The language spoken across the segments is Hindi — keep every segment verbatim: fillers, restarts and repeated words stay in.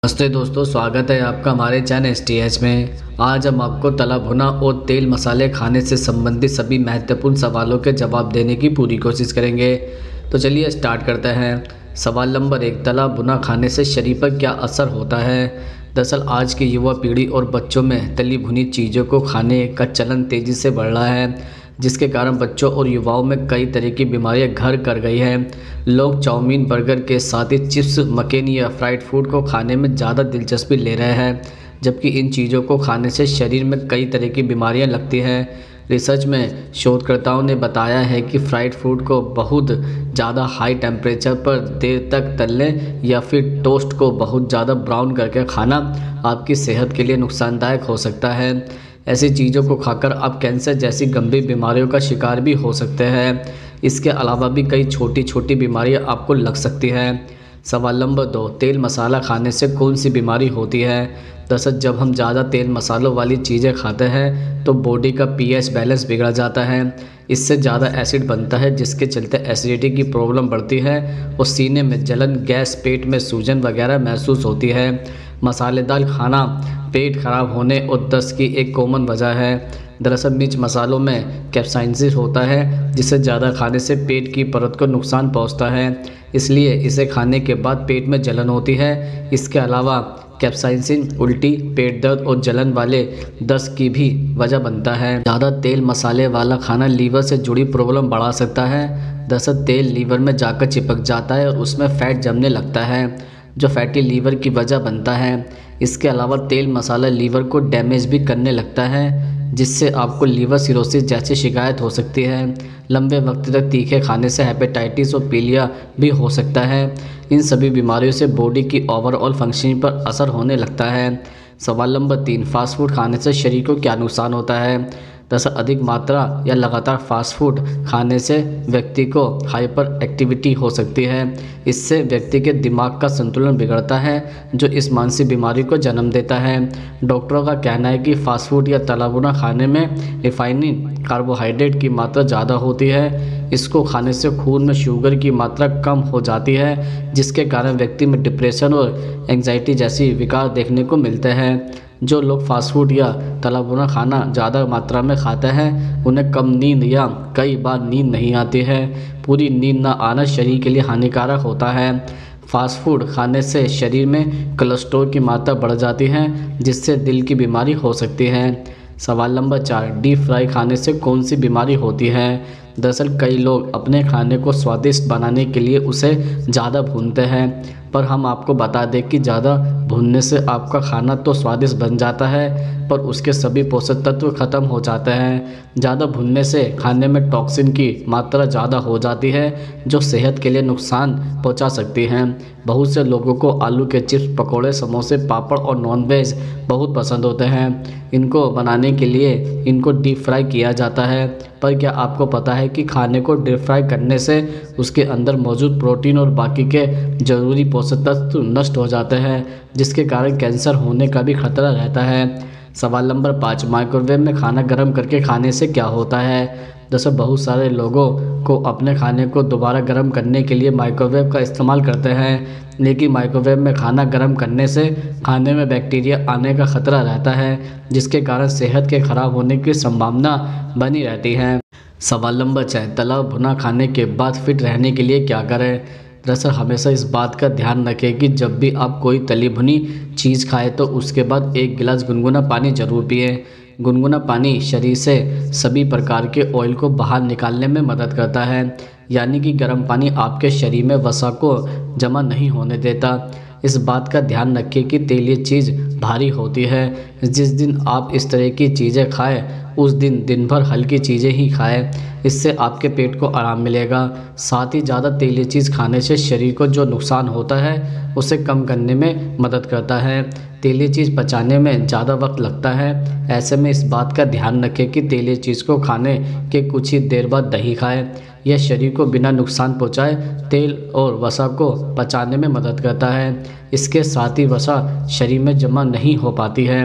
नमस्ते दोस्तों, स्वागत है आपका हमारे चैनल एस टी एच में। आज हम आपको तला भुना और तेल मसाले खाने से संबंधित सभी महत्वपूर्ण सवालों के जवाब देने की पूरी कोशिश करेंगे। तो चलिए स्टार्ट करते हैं। सवाल नंबर एक, तला भुना खाने से शरीर पर क्या असर होता है। दरअसल आज की युवा पीढ़ी और बच्चों में तली भुनी चीज़ों को खाने का चलन तेज़ी से बढ़ रहा है, जिसके कारण बच्चों और युवाओं में कई तरह की बीमारियां घर कर गई हैं। लोग चाउमीन, बर्गर के साथ ही चिप्स, मक्खन या फ्राइड फूड को खाने में ज़्यादा दिलचस्पी ले रहे हैं, जबकि इन चीज़ों को खाने से शरीर में कई तरह की बीमारियां लगती हैं। रिसर्च में शोधकर्ताओं ने बताया है कि फ्राइड फूड को बहुत ज़्यादा हाई टेम्परेचर पर देर तक तलने या फिर टोस्ट को बहुत ज़्यादा ब्राउन करके खाना आपकी सेहत के लिए नुकसानदायक हो सकता है। ऐसी चीज़ों को खाकर आप कैंसर जैसी गंभीर बीमारियों का शिकार भी हो सकते हैं। इसके अलावा भी कई छोटी छोटी बीमारियां आपको लग सकती हैं। सवाल नंबर दो, तेल मसाला खाने से कौन सी बीमारी होती है। दरअसल जब हम ज़्यादा तेल मसालों वाली चीज़ें खाते हैं तो बॉडी का पीएच बैलेंस बिगड़ जाता है। इससे ज़्यादा एसिड बनता है, जिसके चलते एसिडिटी की प्रॉब्लम बढ़ती है और सीने में जलन, गैस, पेट में सूजन वगैरह महसूस होती है। मसालेदार खाना पेट खराब होने और दस्त की एक कॉमन वजह है। दरअसल मिर्च मसालों में कैप्साइसिन होता है, जिसे ज़्यादा खाने से पेट की परत को नुकसान पहुंचता है, इसलिए इसे खाने के बाद पेट में जलन होती है। इसके अलावा कैप्साइसिन उल्टी, पेट दर्द और जलन वाले दस्त की भी वजह बनता है। ज़्यादा तेल मसाले वाला खाना लीवर से जुड़ी प्रॉब्लम बढ़ा सकता है। दरअसल तेल लीवर में जाकर चिपक जाता है और उसमें फैट जमने लगता है, जो फैटी लीवर की वजह बनता है। इसके अलावा तेल मसाला लीवर को डैमेज भी करने लगता है, जिससे आपको लीवर सिरोसिस जैसी शिकायत हो सकती है। लंबे वक्त तक तीखे खाने से हेपेटाइटिस और पीलिया भी हो सकता है। इन सभी बीमारियों से बॉडी की ओवरऑल फंक्शनिंग पर असर होने लगता है। सवाल नंबर तीन, फास्ट फूड खाने से शरीर को क्या नुकसान होता है। दरअसल अधिक मात्रा या लगातार फास्ट फूड खाने से व्यक्ति को हाइपर एक्टिविटी हो सकती है। इससे व्यक्ति के दिमाग का संतुलन बिगड़ता है, जो इस मानसिक बीमारी को जन्म देता है। डॉक्टरों का कहना है कि फास्ट फूड या तला भुना खाने में रिफाइनिंग कार्बोहाइड्रेट की मात्रा ज़्यादा होती है। इसको खाने से खून में शुगर की मात्रा कम हो जाती है, जिसके कारण व्यक्ति में डिप्रेशन और एंग्जाइटी जैसी विकार देखने को मिलते हैं। जो लोग फास्ट फूड या तला भुना खाना ज़्यादा मात्रा में खाते हैं, उन्हें कम नींद या कई बार नींद नहीं आती है। पूरी नींद न आना शरीर के लिए हानिकारक होता है। फास्ट फूड खाने से शरीर में कोलेस्ट्रॉल की मात्रा बढ़ जाती है, जिससे दिल की बीमारी हो सकती है। सवाल नंबर चार, डीप फ्राई खाने से कौन सी बीमारी होती है। दरअसल कई लोग अपने खाने को स्वादिष्ट बनाने के लिए उसे ज़्यादा भूनते हैं, पर हम आपको बता दें कि ज़्यादा भूनने से आपका खाना तो स्वादिष्ट बन जाता है, पर उसके सभी पोषक तत्व खत्म हो जाते हैं। ज़्यादा भूनने से खाने में टॉक्सिन की मात्रा ज़्यादा हो जाती है, जो सेहत के लिए नुकसान पहुंचा सकती हैं। बहुत से लोगों को आलू के चिप्स, पकोड़े, समोसे, पापड़ और नॉनवेज बहुत पसंद होते हैं। इनको बनाने के लिए इनको डीप फ्राई किया जाता है, पर क्या आपको पता है कि खाने को डीप फ्राई करने से उसके अंदर मौजूद प्रोटीन और बाकी के ज़रूरी पोषक तत्व नष्ट हो जाते हैं, जिसके कारण कैंसर होने का भी खतरा रहता है। सवाल नंबर पाँच, माइक्रोवेव में खाना गर्म करके खाने से क्या होता है। दरअसल बहुत सारे लोगों को अपने खाने को दोबारा गर्म करने के लिए माइक्रोवेव का इस्तेमाल करते हैं, लेकिन माइक्रोवेव में खाना गर्म करने से खाने में बैक्टीरिया आने का खतरा रहता है, जिसके कारण सेहत के खराब होने की संभावना बनी रहती है। सवाल नंबर छः, तला भुना खाने के बाद फिट रहने के लिए क्या करें। दरअसल हमेशा इस बात का ध्यान रखें कि जब भी आप कोई तली भुनी चीज़ खाएं तो उसके बाद एक गिलास गुनगुना पानी ज़रूर पिएं। गुनगुना पानी शरीर से सभी प्रकार के ऑयल को बाहर निकालने में मदद करता है, यानी कि गर्म पानी आपके शरीर में वसा को जमा नहीं होने देता। इस बात का ध्यान रखें कि तेलीय चीज़ भारी होती है। जिस दिन आप इस तरह की चीज़ें खाएं, उस दिन दिन भर हल्की चीज़ें ही खाएं, इससे आपके पेट को आराम मिलेगा। साथ ही ज़्यादा तेलीय चीज़ खाने से शरीर को जो नुकसान होता है उसे कम करने में मदद करता है। तेलीय चीज़ पचाने में ज़्यादा वक्त लगता है, ऐसे में इस बात का ध्यान रखें कि तेलीय चीज़ को खाने के कुछ ही देर बाद दही खाएं। यह शरीर को बिना नुकसान पहुंचाए तेल और वसा को पचाने में मदद करता है। इसके साथ ही वसा शरीर में जमा नहीं हो पाती है।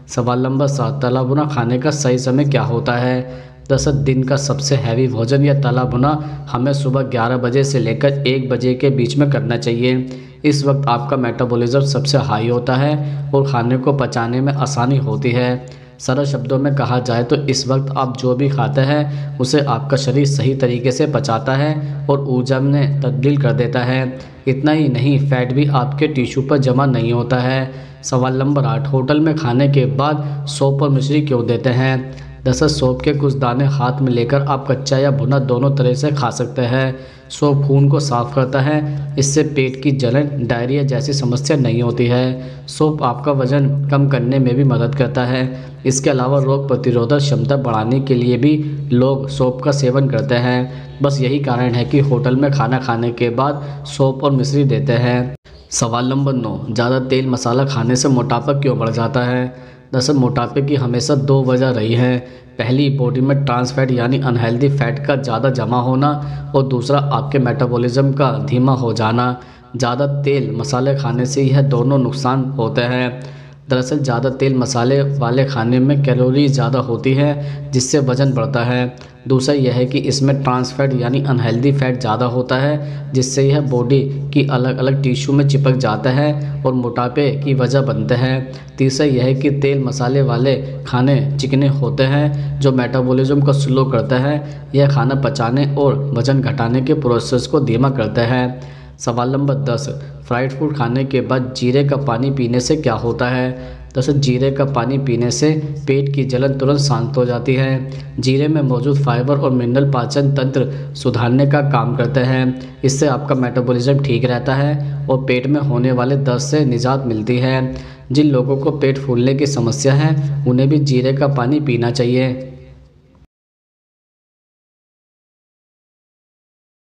सवाल नंबर सात, तला भुना खाने का सही समय क्या होता है? दरअसल दिन का सबसे हैवी भोजन या तला भुना हमें सुबह ग्यारह बजे से लेकर एक बजे के बीच में करना चाहिए। इस वक्त आपका मेटाबॉलिज्म सबसे हाई होता है और खाने को पचाने में आसानी होती है। सरल शब्दों में कहा जाए तो इस वक्त आप जो भी खाते हैं उसे आपका शरीर सही तरीके से पचाता है और ऊर्जा में तब्दील कर देता है। इतना ही नहीं, फैट भी आपके टिश्यू पर जमा नहीं होता है। सवाल नंबर आठ, होटल में खाने के बाद सौंफ और मिश्री क्यों देते हैं? दरअसल सौंफ के कुछ दाने हाथ में लेकर आप कच्चा या भुना दोनों तरह से खा सकते हैं। सौंफ खून को साफ करता है, इससे पेट की जलन, डायरिया जैसी समस्या नहीं होती है। सौंफ आपका वजन कम करने में भी मदद करता है। इसके अलावा रोग प्रतिरोधक क्षमता बढ़ाने के लिए भी लोग सौंफ का सेवन करते हैं। बस यही कारण है कि होटल में खाना खाने के बाद सौंफ और मिश्री देते हैं। सवाल नंबर नौ, ज़्यादा तेल मसाला खाने से मोटापा क्यों बढ़ जाता है? दरअसल मोटापे की हमेशा दो वजह रही है। पहली, बॉडी में ट्रांस फैट यानी अनहेल्दी फैट का ज़्यादा जमा होना और दूसरा आपके मेटाबॉलिज्म का धीमा हो जाना। ज़्यादा तेल मसाले खाने से यह दोनों नुकसान होते हैं। दरअसल ज़्यादा तेल मसाले वाले खाने में कैलोरी ज़्यादा होती है जिससे वज़न बढ़ता है। दूसरा यह है कि इसमें ट्रांस फैट यानी अनहेल्दी फैट ज़्यादा होता है जिससे यह बॉडी की अलग अलग टिश्यू में चिपक जाता है और मोटापे की वजह बनते हैं। तीसरा यह है कि तेल मसाले वाले खाने चिकने होते हैं जो मेटाबॉलिज्म को स्लो करता है। यह खाना पचाने और वज़न घटाने के प्रोसेस को धीमा करता है। सवाल नंबर दस, फ्राइड फूड खाने के बाद जीरे का पानी पीने से क्या होता है? दरअसल जीरे का पानी पीने से पेट की जलन तुरंत शांत हो जाती है। जीरे में मौजूद फाइबर और मिनरल पाचन तंत्र सुधारने का काम करते हैं। इससे आपका मेटाबॉलिज्म ठीक रहता है और पेट में होने वाले दर्द से निजात मिलती है। जिन लोगों को पेट फूलने की समस्या है उन्हें भी जीरे का पानी पीना चाहिए।